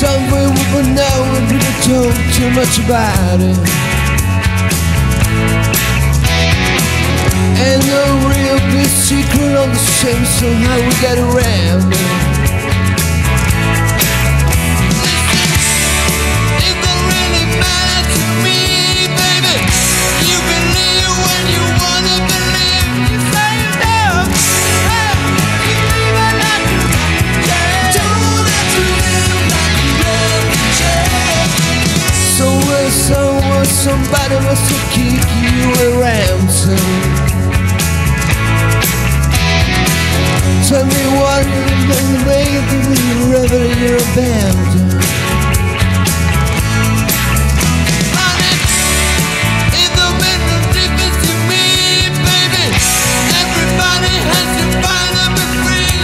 Somewhere we will know if we don't talk too much about it. And no real big secret on the same, so how we get around it. Somebody must have kicked you around too. Tell me what you made wherever you're abandoned. Honey, it don't make no difference to me, baby. Everybody has to find and be free.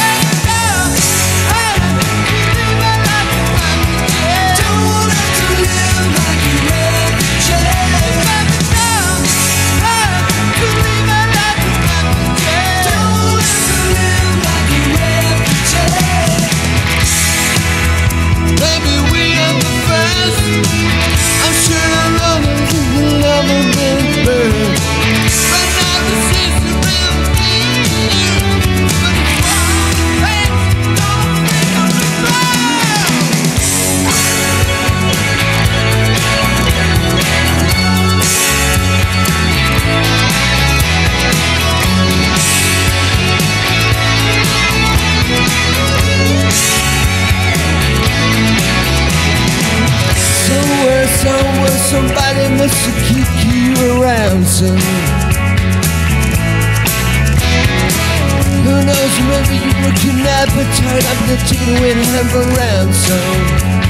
Don't have to live like you ready. Somebody must have kicked you around some. Who knows, maybe you were kidnapped and tied up and taken away and have around some.